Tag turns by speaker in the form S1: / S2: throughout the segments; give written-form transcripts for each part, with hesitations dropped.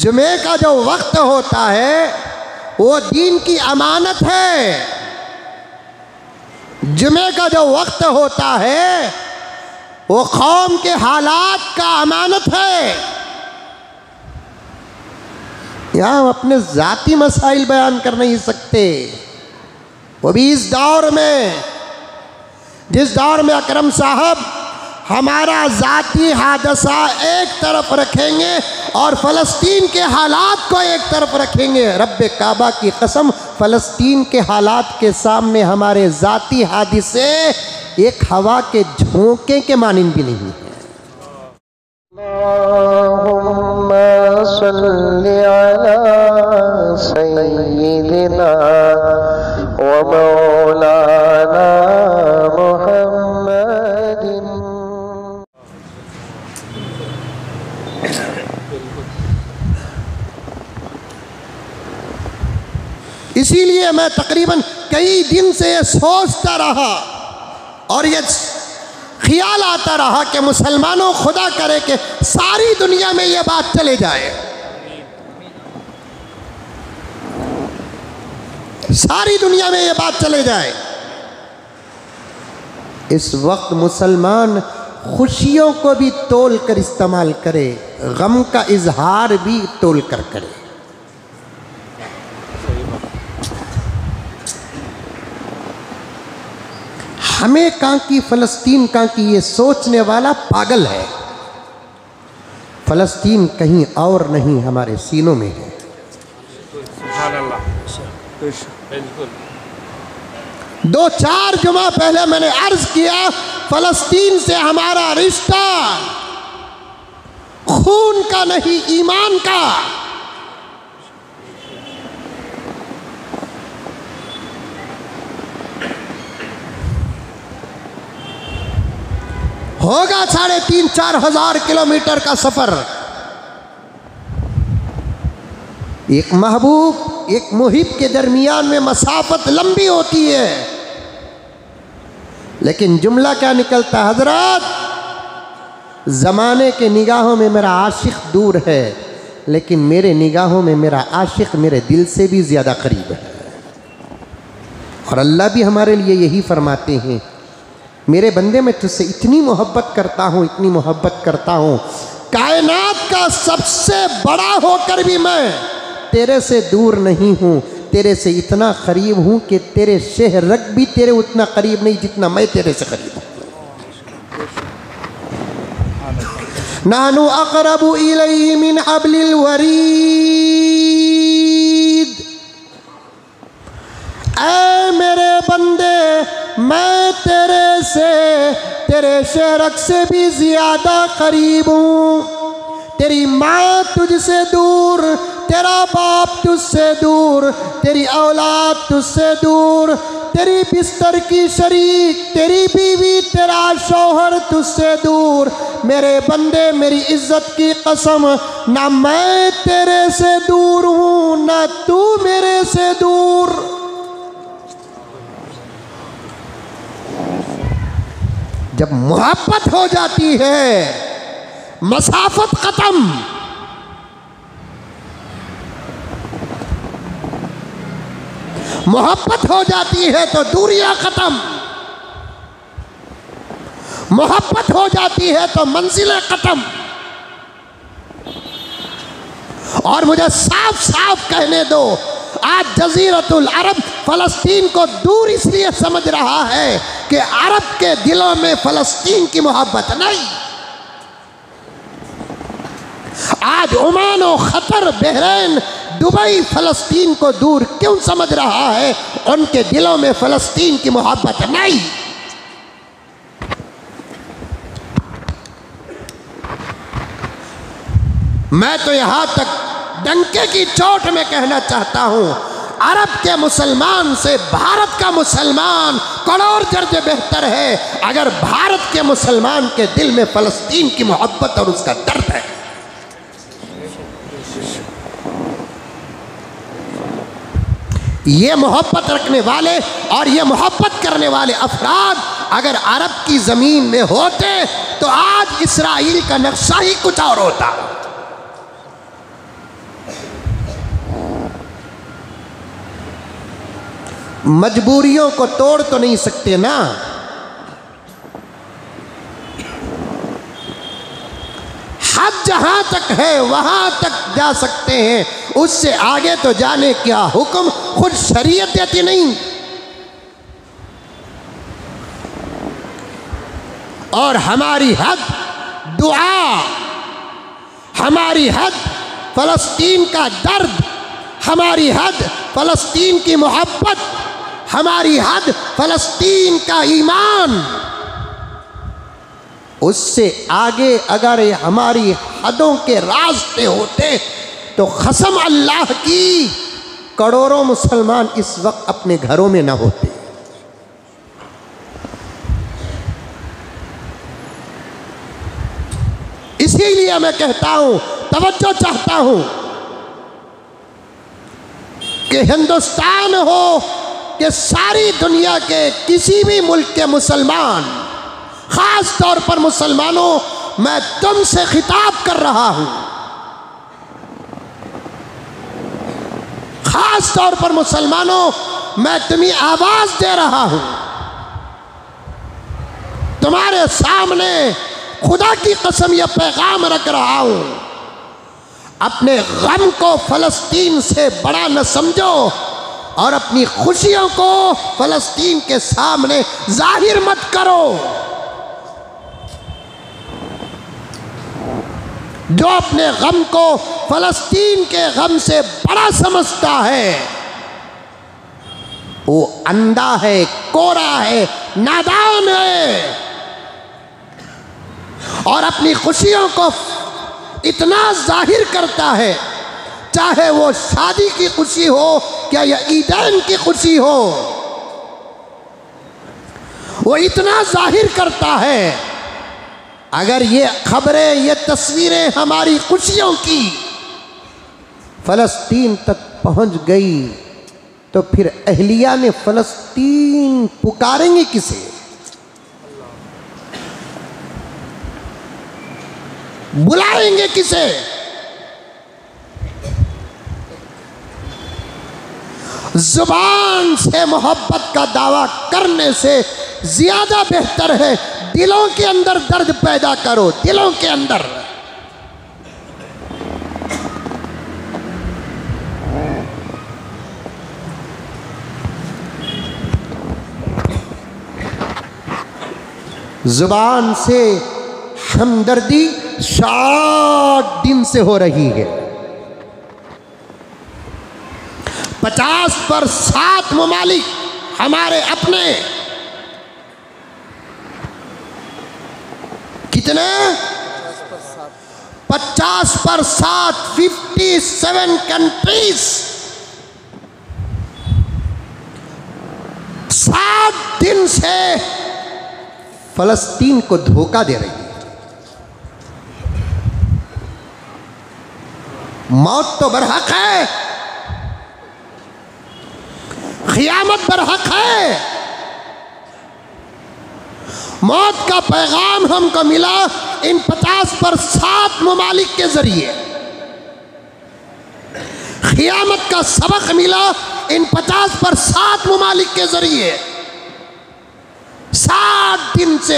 S1: जुमे का जो वक्त होता है वो दीन की अमानत है। जुमे का जो वक्त होता है वो कौम के हालात का अमानत है। यहाँ हम अपने ज़ाती मसाइल बयान कर नहीं सकते, वो भी इस दौर में, जिस दौर में अकरम साहब हमारा ज़ाती हादसा एक तरफ रखेंगे और फ़लस्तीन के हालात को एक तरफ रखेंगे। रब्बे काबा की कसम, फ़लस्तीन के हालात के सामने हमारे ज़ाती हादिसे एक हवा के झोंके के मानिंद भी नहीं है।
S2: अल्लाहुम्मा सल्ली अला सय्यिदिना व मौलाना मुहम्मदिन।
S1: इसीलिए मैं तकरीबन कई दिन से ये सोचता रहा और ये ख्याल आता रहा कि मुसलमानों, खुदा करे कि सारी दुनिया में ये बात चले जाए, सारी दुनिया में ये बात चले जाए। इस वक्त मुसलमान खुशियों को भी तोल कर इस्तेमाल करे, गम का इजहार भी तोल कर करे। हमें कहाँ की फ़लस्तीन कहाँ की, ये सोचने वाला पागल है। फ़लस्तीन कहीं और नहीं, हमारे सीनों में है। दो चार जुमा पहले मैंने अर्ज किया, फ़लस्तीन से हमारा रिश्ता खून का नहीं, ईमान का। होगा 3,500-4 हज़ार किलोमीटर का सफर। एक महबूब, एक मुहिब के दरमियान में मसाफत लंबी होती है, लेकिन जुमला क्या निकलता है हजरत? ज़माने के निगाहों में मेरा आशिक दूर है, लेकिन मेरे निगाहों में मेरा आशिक मेरे दिल से भी ज़्यादा करीब है। और अल्लाह भी हमारे लिए यही फरमाते हैं, मेरे बंदे मैं तुझसे इतनी मोहब्बत करता हूँ, इतनी मोहब्बत करता हूँ, कायनात का सबसे बड़ा होकर भी मैं तेरे से दूर नहीं हूँ, तेरे से इतना करीब हूँ कि तेरे शहरक भी तेरे उतना करीब नहीं जितना मैं तेरे से करीब हूँ। नानु अक़रबु इलैहि मिन हब्लिल वरीद। ऐ मेरे बंदे, मैं तेरे से, तेरे शहरक से भी ज़्यादा करीब हूँ। तेरी माँ तुझसे दूर, तेरा बाप तुझसे दूर, तेरी औलाद तुझसे दूर, तेरी बिस्तर की शरीक, तेरी बीवी, तेरा शौहर तुझसे दूर। मेरे बंदे, मेरी इज्जत की कसम, ना मैं तेरे से दूर हूँ, ना तू मेरे से दूर। जब मोहब्बत हो जाती है, मसाफत खत्म। मोहब्बत हो जाती है तो दूरियां खत्म। मोहब्बत हो जाती है तो मंजिलें खत्म। और मुझे साफ साफ कहने दो, आज जजीरतुल अरब फ़लस्तीन को दूर इसलिए समझ रहा है कि अरब के दिलों में फ़लस्तीन की मोहब्बत नहीं। आज ओमान और क़तर, बहरीन, दुबई फ़लस्तीन को दूर क्यों समझ रहा है? उनके दिलों में फ़लस्तीन की मोहब्बत नहीं। मैं तो यहाँ तक डंके की चोट में कहना चाहता हूँ, अरब के मुसलमान से भारत का मुसलमान करोड़ दर्जे बेहतर है, अगर भारत के मुसलमान के दिल में फ़लस्तीन की मोहब्बत और उसका दर्द है। ये मोहब्बत रखने वाले और ये मोहब्बत करने वाले अफराद अगर अरब की ज़मीन में होते तो आज इसराइल का नक्शा ही कुछ और होता। मजबूरियों को तोड़ तो नहीं सकते ना। हद जहां तक है वहां तक जा सकते हैं, उससे आगे तो जाने क्या हुक्म खुद शरीयत देती नहीं। और हमारी हद दुआ, हमारी हद फ़लस्तीन का दर्द, हमारी हद फ़लस्तीन की मोहब्बत, हमारी हद फ़लस्तीन का ईमान। उससे आगे अगर हमारी हदों के रास्ते होते तो कसम अल्लाह की करोड़ों मुसलमान इस वक्त अपने घरों में न होते। इसीलिए मैं कहता हूं, तवज्जो चाहता हूं कि हिंदुस्तान हो कि सारी दुनिया के किसी भी मुल्क के मुसलमान, खास तौर पर मुसलमानों, मैं तुमसे खिताब कर रहा हूं, खास तौर पर मुसलमानों, मैं तुम्हें आवाज दे रहा हूं। तुम्हारे सामने खुदा की कसम यह पैगाम रख रहा हूं, अपने गम को फ़लस्तीन से बड़ा न समझो और अपनी खुशियों को फ़लस्तीन के सामने जाहिर मत करो। जो अपने गम को फ़लस्तीन के गम से बड़ा समझता है वो अंधा है, कोरा है, नादान है और अपनी खुशियों को इतना जाहिर करता है, चाहे वो शादी की खुशी हो क्या या ईदैन की खुशी हो, वो इतना जाहिर करता है। अगर ये खबरें, ये तस्वीरें हमारी खुशियों की फ़लस्तीन तक पहुंच गई तो फिर अहलिया ने फ़लस्तीन पुकारेंगे किसे? बुलाएंगे किसे? जुबान से मोहब्बत का दावा करने से ज्यादा बेहतर है दिलों के अंदर दर्द पैदा करो, दिलों के अंदर। जुबान से हमदर्दी 60 दिन से हो रही है। 50 पर 7 ममालिक हमारे अपने, कितने? 50 पर 7, 57 कंट्रीज 7 दिन से फ़लस्तीन को धोखा दे रही है। मौत तो बरहक है, क़यामत बरहक है। मौत का पैगाम हमको मिला इन 50 पर 7 ममालिक के जरिए, क़यामत का सबक मिला इन 50 पर 7 ममालिक के जरिए। 7 दिन से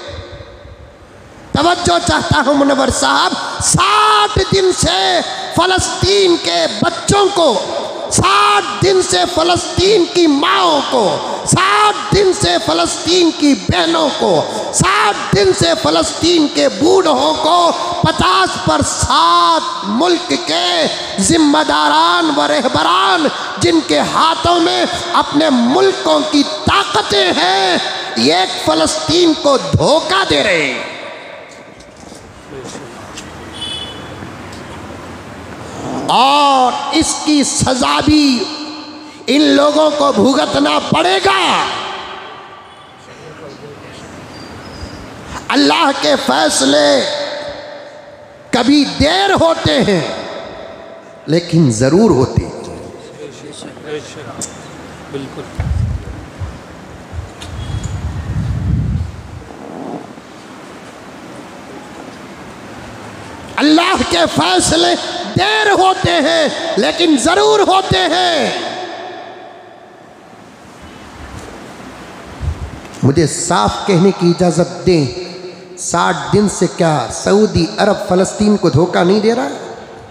S1: तवज्जो चाहता हूं मुनव्वर साहब, 60 दिन से फ़लस्तीन के बच्चों को, 60 दिन से फ़लस्तीन की माओं को, 60 दिन से फ़लस्तीन की बहनों को, 60 दिन से फ़लस्तीन के बूढ़ों को 50 पर 7 मुल्क के जिम्मेदारान व रहबरान जिनके हाथों में अपने मुल्कों की ताकतें हैं, एक फ़लस्तीन को धोखा दे रहे हैं। और इसकी सजा भी इन लोगों को भुगतना पड़ेगा। अल्लाह के फैसले कभी देर होते हैं लेकिन जरूर होते हैं। बिल्कुल। अल्लाह के फैसले देर होते हैं लेकिन जरूर होते हैं। मुझे साफ कहने की इजाज़त दें, 60 दिन से क्या सऊदी अरब फ़लस्तीन को धोखा नहीं दे रहा है?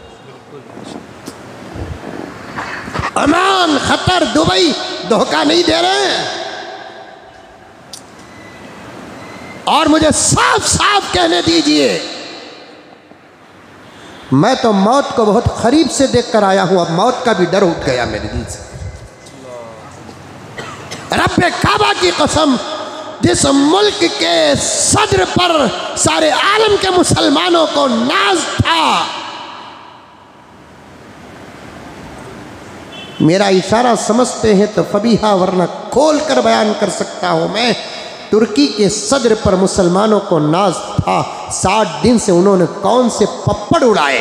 S1: ओमान, कतर, दुबई धोखा नहीं दे रहे हैं? और मुझे साफ साफ कहने दीजिए, मैं तो मौत को बहुत करीब से देखकर आया हूं, अब मौत का भी डर उठ गया मेरे दिल से। रब्बे काबा की कसम, जिस मुल्क के सदर पर सारे आलम के मुसलमानों को नाज था, मेरा इशारा समझते हैं तो फबीहा, वरना खोल कर बयान कर सकता हूं मैं। तुर्की के सदर पर मुसलमानों को नाज था। 60 दिन से उन्होंने कौन से पप्पड़ उड़ाए?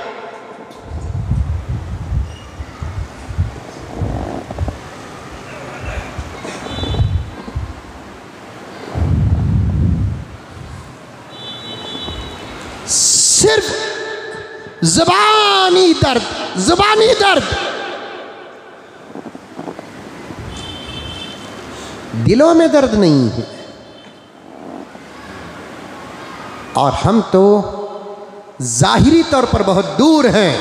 S1: सिर्फ ज़बानी दर्द, ज़बानी दर्द, दिलों में दर्द नहीं है। और हम तो ज़ाहिरी तौर पर बहुत दूर हैं।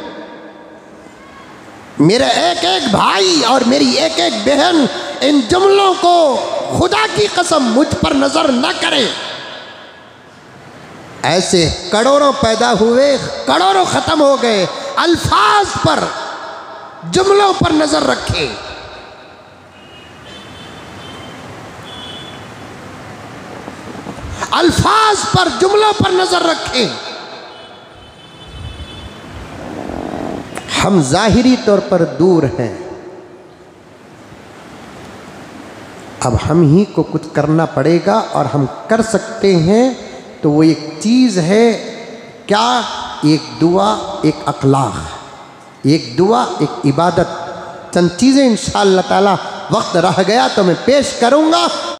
S1: मेरे एक एक भाई और मेरी एक एक बहन इन जुमलों को खुदा की कसम मुझ पर नजर न करें। ऐसे करोड़ों पैदा हुए, करोड़ों खत्म हो गए। अल्फाज पर, जुमलों पर नजर रखें। अल्फाज पर, जुमलों पर नजर रखें। हम जाहिरी तौर पर दूर हैं, अब हम ही को कुछ करना पड़ेगा। और हम कर सकते हैं तो वो एक चीज़ है क्या? एक दुआ, एक अखलाक, एक दुआ, एक इबादत। चंद चीज़ें इंशाअल्लाह ताला वक्त रह गया तो मैं पेश करूँगा।